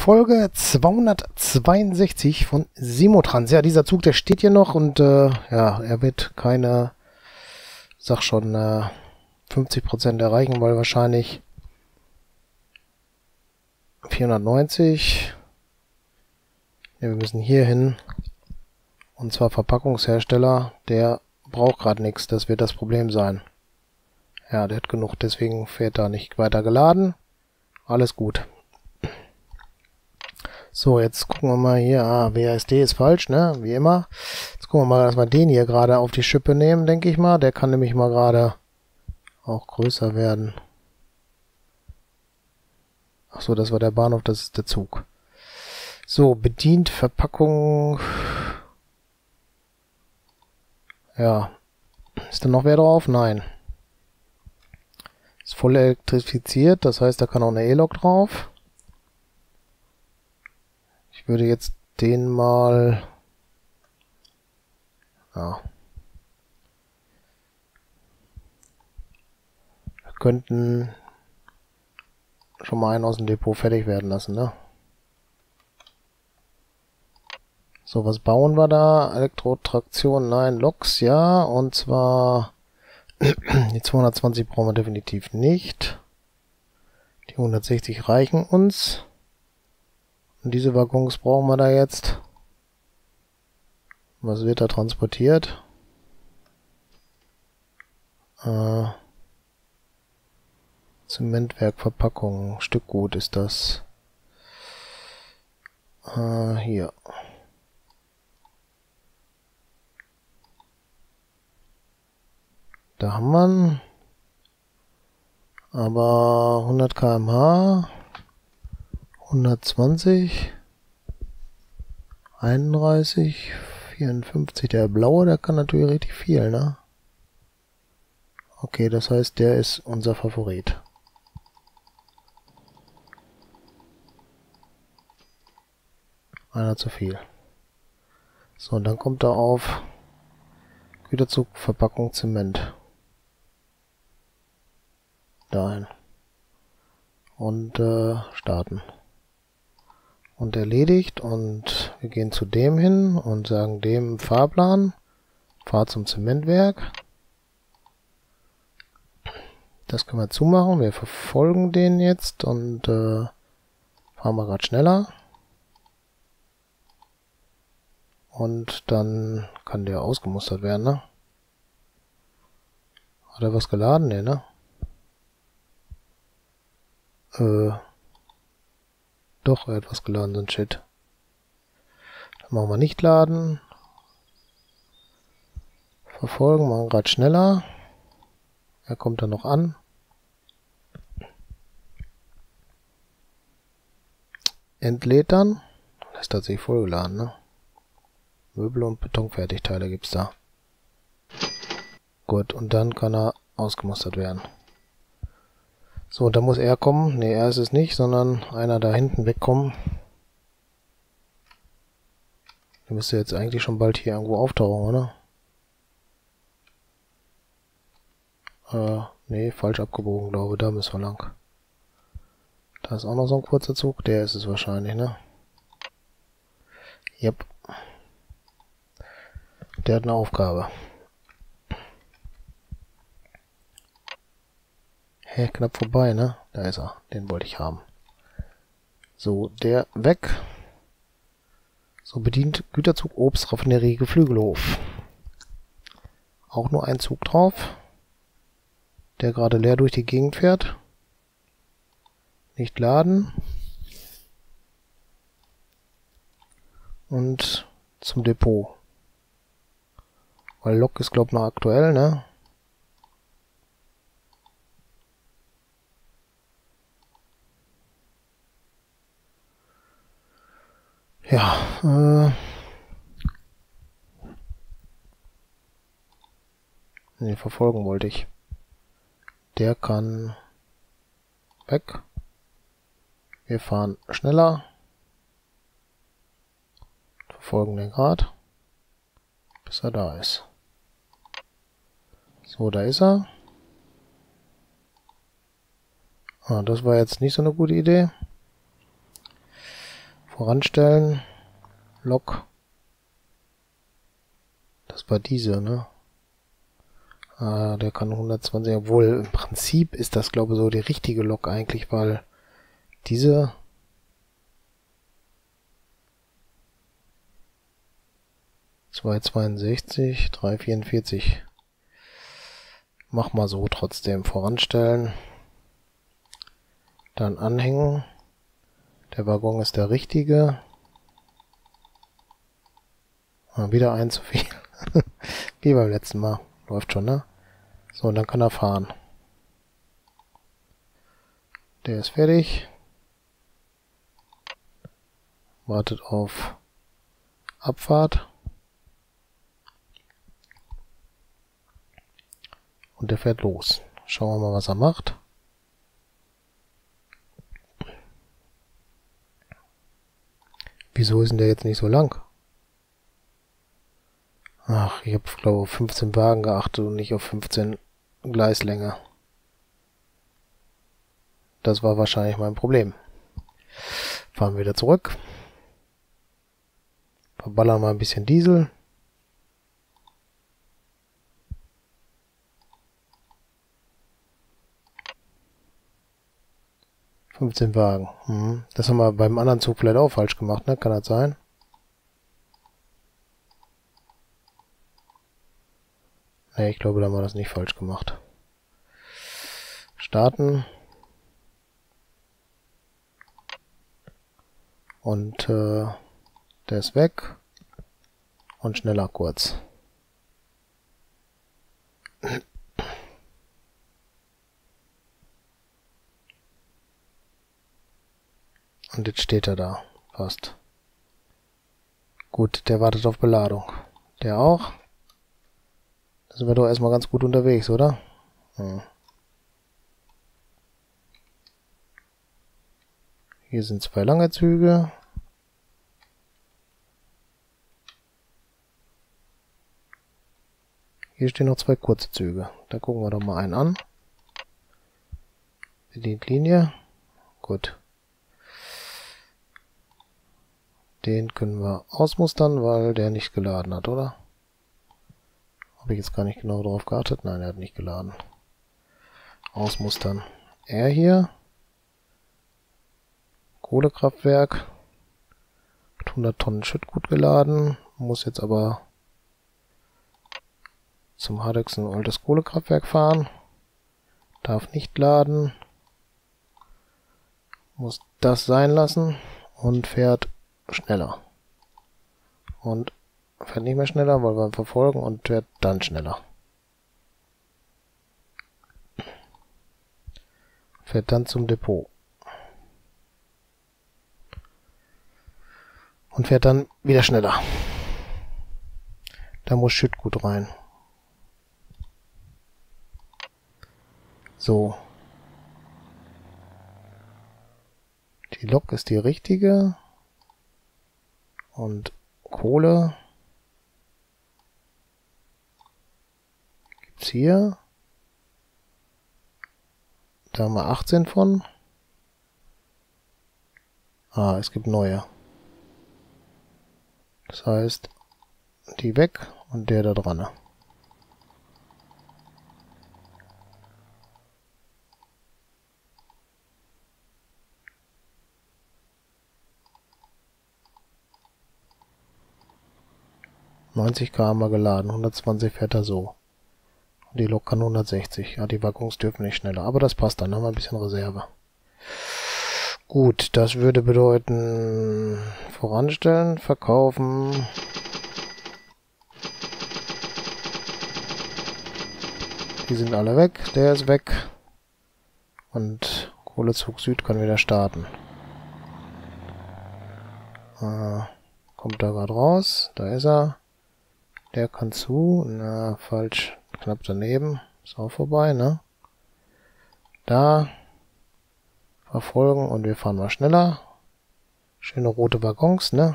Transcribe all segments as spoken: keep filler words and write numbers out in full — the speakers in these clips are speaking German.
Folge zweihundertzweiundsechzig von Simotrans. Ja, dieser Zug, der steht hier noch und äh, ja, er wird keine, sag schon, äh, fünfzig Prozent erreichen, weil wahrscheinlich vierhundertneunzig. Ja, wir müssen hier hin. Und zwar Verpackungshersteller, der braucht gerade nichts. Das wird das Problem sein. Ja, der hat genug, deswegen fährt da nicht weiter geladen. Alles gut. So, jetzt gucken wir mal hier. Ah, W A S D ist falsch, ne? Wie immer. Jetzt gucken wir mal, dass wir den hier gerade auf die Schippe nehmen, denke ich mal. Der kann nämlich mal gerade auch größer werden. Ach so, das war der Bahnhof, das ist der Zug. So, bedient Verpackung. Ja. Ist da noch wer drauf? Nein. Ist voll elektrifiziert, das heißt, da kann auch eine E-Lok drauf. Ich würde jetzt den mal... Ja. Wir könnten schon mal einen aus dem Depot fertig werden lassen, ne? So, was bauen wir da? Elektrotraktion, nein, Loks, ja. Und zwar die zweihundertzwanzig brauchen wir definitiv nicht. Die hundertsechzig reichen uns. Und diese Waggons brauchen wir da jetzt. Was wird da transportiert? Äh, Zementwerkverpackung. Stückgut ist das. Äh, hier. Da haben wir ihn. Aber hundert Kilometer pro Stunde. hundertzwanzig. einunddreißig. vierundfünfzig. Der blaue, der kann natürlich richtig viel, ne? Okay, das heißt, der ist unser Favorit. Einer zu viel. So, und dann kommt er auf Güterzug, Verpackung, Zement. Dahin. Und äh, starten. Und erledigt. Und wir gehen zu dem hin und sagen dem Fahrplan. Fahr zum Zementwerk. Das können wir zumachen. Wir verfolgen den jetzt und äh, fahren wir gerade schneller. Und dann kann der ausgemustert werden, ne? Hat er was geladen? Ne, ne? Äh. Doch, er hat was geladen, so ein Shit. Dann machen wir nicht laden. Verfolgen, machen gerade schneller. Er kommt dann noch an. Entlädt dann. Das ist tatsächlich vollgeladen, ne? Möbel und Betonfertigteile gibt's da. Gut, und dann kann er ausgemustert werden. So, da muss er kommen. Ne, er ist es nicht, sondern einer da hinten wegkommen. Der müsste jetzt eigentlich schon bald hier irgendwo auftauchen, oder? Äh, ne, falsch abgebogen, glaube ich. Da müssen wir lang. Da ist auch noch so ein kurzer Zug. Der ist es wahrscheinlich, ne? Yep. Der hat eine Aufgabe. Hä, knapp vorbei, ne? Da ist er. Den wollte ich haben. So, der weg. So, bedient Güterzug, Obst, Raffinerie, Geflügelhof. Auch nur ein Zug drauf. Der gerade leer durch die Gegend fährt. Nicht laden. Und zum Depot. Weil Lok ist, glaube ich, noch aktuell, ne? Ja, äh... Ne, verfolgen wollte ich. Der kann weg. Wir fahren schneller. Verfolgen den gerade. Bis er da ist. So, da ist er. Ah, das war jetzt nicht so eine gute Idee. Voranstellen. Lok. Das war diese, ne? Ah, der kann hundertzwanzig, obwohl im Prinzip ist das, glaube ich, so die richtige Lok eigentlich, weil diese zweihundertzweiundsechzig, dreihundertvierundvierzig. Mach mal so trotzdem. Voranstellen. Dann anhängen. Der Waggon ist der richtige. Ah, wieder ein zu viel. Wie beim letzten Mal. Läuft schon, ne? So, und dann kann er fahren. Der ist fertig. Wartet auf Abfahrt. Und der fährt los. Schauen wir mal, was er macht. Wieso ist denn der jetzt nicht so lang? Ach, ich habe, glaube ich, auf fünfzehn Wagen geachtet und nicht auf fünfzehn Gleislänge. Das war wahrscheinlich mein Problem. Fahren wir wieder zurück. Verballern mal ein bisschen Diesel. fünfzehn Wagen. Hm. Das haben wir beim anderen Zug vielleicht auch falsch gemacht, ne? Kann das sein? Ne, ich glaube, da haben wir das nicht falsch gemacht. Starten. Und äh, der ist weg. Und schneller kurz. Und jetzt steht er da. Passt. Gut, der wartet auf Beladung. Der auch. Da sind wir doch erstmal ganz gut unterwegs, oder? Hm. Hier sind zwei lange Züge. Hier stehen noch zwei kurze Züge. Da gucken wir doch mal einen an. Bedient Linie. Gut. Den können wir ausmustern, weil der nicht geladen hat, oder? Habe ich jetzt gar nicht genau drauf geachtet. Nein, er hat nicht geladen. Ausmustern. Er hier. Kohlekraftwerk. Mit hundert Tonnen Schüttgut geladen. Muss jetzt aber zum Hardexen altes Kohlekraftwerk fahren. Darf nicht laden. Muss das sein lassen. Und fährt schneller. Und fährt nicht mehr schneller, weil wir ihn verfolgen, und fährt dann schneller. Fährt dann zum Depot. Und fährt dann wieder schneller. Da muss Schüttgut rein. So. Die Lok ist die richtige. Und Kohle gibt's hier. Da haben wir achtzehn von. Ah, es gibt neue. Das heißt, die weg und der da dran. neunzig Kilometer haben wir geladen, hundertzwanzig fährt er so. Und die Lok kann hundertsechzig. Ja, die Waggons dürfen nicht schneller. Aber das passt, dann haben wir ein bisschen Reserve. Gut, das würde bedeuten, voranstellen, verkaufen. Die sind alle weg, der ist weg. Und Kohlezug Süd kann wieder starten. Äh, kommt da gerade raus, da ist er. Der kann zu, na, falsch, knapp daneben, ist auch vorbei, ne? Da, verfolgen und wir fahren mal schneller. Schöne rote Waggons, ne?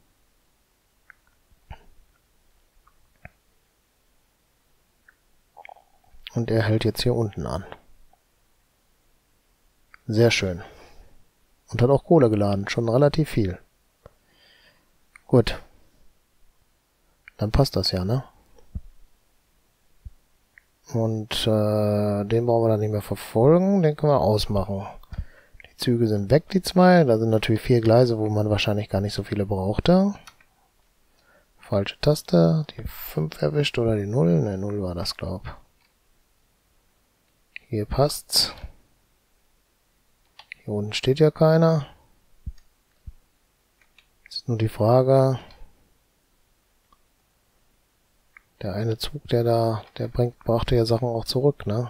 Und er hält jetzt hier unten an. Sehr schön. Und hat auch Kohle geladen, schon relativ viel. Gut. Dann passt das ja, ne? Und äh, den brauchen wir dann nicht mehr verfolgen. Den können wir ausmachen. Die Züge sind weg, die zwei. Da sind natürlich vier Gleise, wo man wahrscheinlich gar nicht so viele brauchte. Falsche Taste. Die fünf erwischt oder die null? Ne, null war das, glaub. Hier passt's. Hier unten steht ja keiner. Jetzt ist nur die Frage... Der eine Zug, der da, der bringt, brachte ja Sachen auch zurück, ne?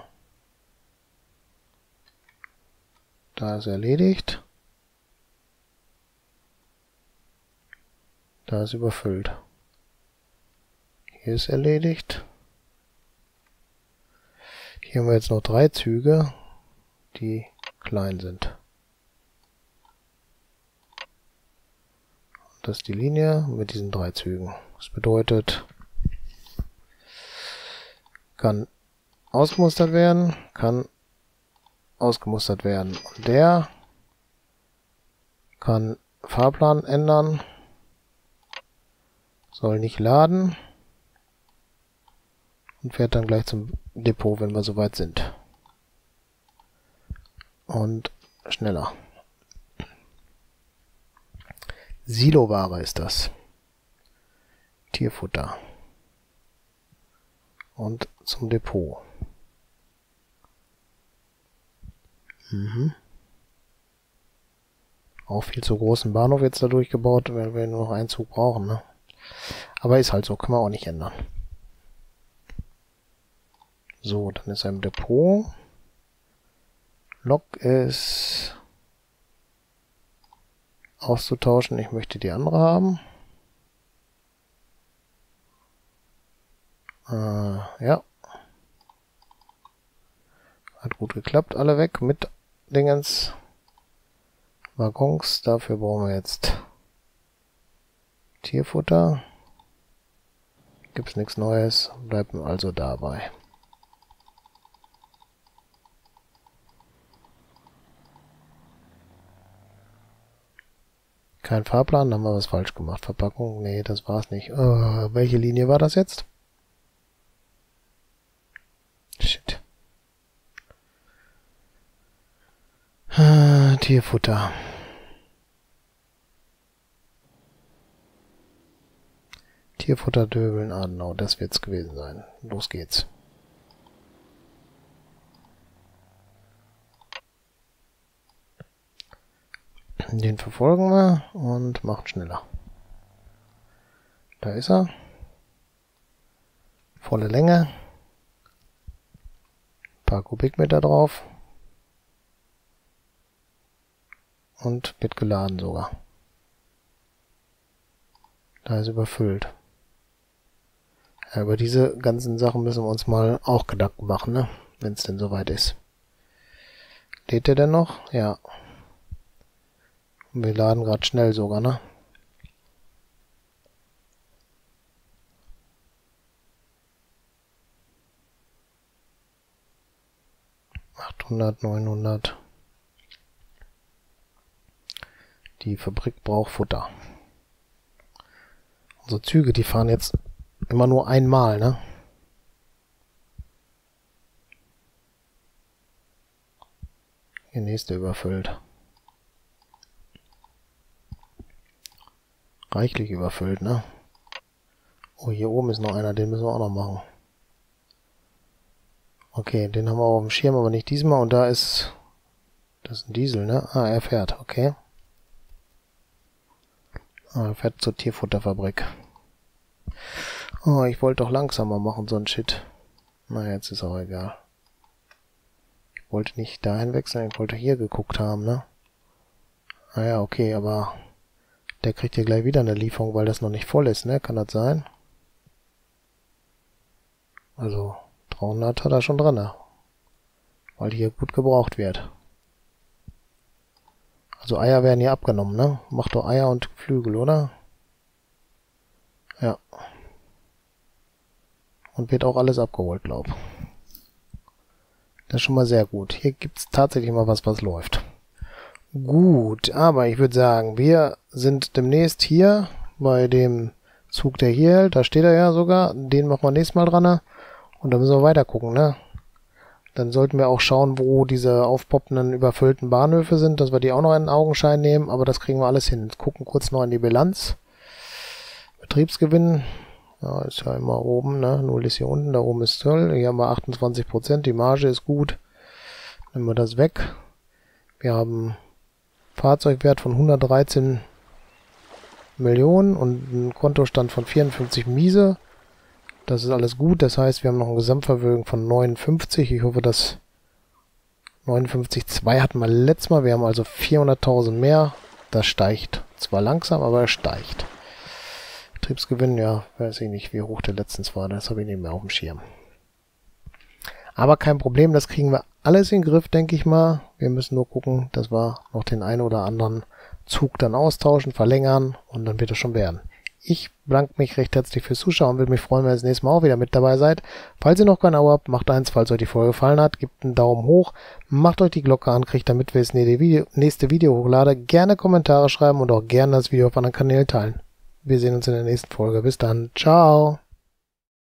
Da ist erledigt. Da ist überfüllt. Hier ist erledigt. Hier haben wir jetzt noch drei Züge, die klein sind. Das ist die Linie mit diesen drei Zügen. Das bedeutet... kann ausgemustert werden, kann ausgemustert werden. Und der kann Fahrplan ändern, soll nicht laden und fährt dann gleich zum Depot, wenn wir soweit sind. Und schneller. Siloware ist das. Tierfutter. Und zum Depot. Mhm. Auch viel zu großen Bahnhof jetzt da durchgebaut, weil wir nur noch einen Zug brauchen, ne? Aber ist halt so, können wir auch nicht ändern. So, dann ist er im Depot. Lok ist auszutauschen. Ich möchte die andere haben. Äh, ja. Hat gut geklappt. Alle weg mit Dingens. Waggons. Dafür brauchen wir jetzt Tierfutter. Gibt's nichts Neues. Bleiben also dabei. Kein Fahrplan, dann haben wir was falsch gemacht. Verpackung, nee, das war's nicht. Oh, welche Linie war das jetzt? Shit. Ah, Tierfutter. Tierfutter, Döbeln, Adenau, das wird's gewesen sein. Los geht's. Den verfolgen wir und macht schneller. Da ist er. Volle Länge. Ein paar Kubikmeter drauf. Und wird geladen sogar. Da ist überfüllt. Ja, über diese ganzen Sachen müssen wir uns mal auch Gedanken machen, ne? Wenn es denn soweit ist. Lädt der denn noch? Ja. Wir laden gerade schnell sogar, ne? achthundert, neunhundert. Die Fabrik braucht Futter. Unsere Züge, die fahren jetzt immer nur einmal, ne? Hier nächste überfüllt. Reichlich überfüllt, ne? Oh, hier oben ist noch einer, den müssen wir auch noch machen. Okay, den haben wir auf dem Schirm, aber nicht diesmal. Und da ist... Das ist ein Diesel, ne? Ah, er fährt, okay. Ah, er fährt zur Tierfutterfabrik. Oh, ich wollte doch langsamer machen, so ein Shit. Na, jetzt ist auch egal. Ich wollte nicht dahin wechseln, ich wollte hier geguckt haben, ne? Ah ja, okay, aber... Der kriegt hier gleich wieder eine Lieferung, weil das noch nicht voll ist, ne? Kann das sein? Also, dreihundert hat er schon drin, ne? Weil hier gut gebraucht wird. Also Eier werden hier abgenommen, ne? Macht doch Eier und Flügel, oder? Ja. Und wird auch alles abgeholt, glaub. Das ist schon mal sehr gut. Hier gibt's tatsächlich mal was, was läuft. Gut, aber ich würde sagen, wir sind demnächst hier bei dem Zug, der hier hält. Da steht er ja sogar. Den machen wir nächstes Mal dran. Ne? Und dann müssen wir weiter gucken, ne? Dann sollten wir auch schauen, wo diese aufpoppenden, überfüllten Bahnhöfe sind, dass wir die auch noch in den Augenschein nehmen. Aber das kriegen wir alles hin. Jetzt gucken kurz noch in die Bilanz. Betriebsgewinn. Ja, ist ja immer oben, ne? Null ist hier unten, da oben ist toll. Hier haben wir achtundzwanzig Prozent, die Marge ist gut. Nehmen wir das weg. Wir haben Fahrzeugwert von hundertdreizehn Millionen und einen Kontostand von vierundfünfzig miese. Das ist alles gut, das heißt, wir haben noch ein Gesamtvermögen von neunundfünfzig. Ich hoffe, dass neunundfünfzig Komma zwei hatten wir letztes Mal. Wir haben also vierhunderttausend mehr. Das steigt. Zwar langsam, aber es steigt. Betriebsgewinn, ja, weiß ich nicht, wie hoch der letztens war. Das habe ich nicht mehr auf dem Schirm. Aber kein Problem, das kriegen wir alles in den Griff, denke ich mal. Wir müssen nur gucken, dass wir noch den einen oder anderen Zug dann austauschen, verlängern und dann wird es schon werden. Ich bedanke mich recht herzlich fürs Zuschauen und würde mich freuen, wenn ihr das nächste Mal auch wieder mit dabei seid. Falls ihr noch kein Abo habt, macht eins. Falls euch die Folge gefallen hat, gebt einen Daumen hoch, macht euch die Glocke an, kriegt damit wir das nächste Video hochladen. Gerne Kommentare schreiben und auch gerne das Video auf anderen Kanälen teilen. Wir sehen uns in der nächsten Folge. Bis dann. Ciao.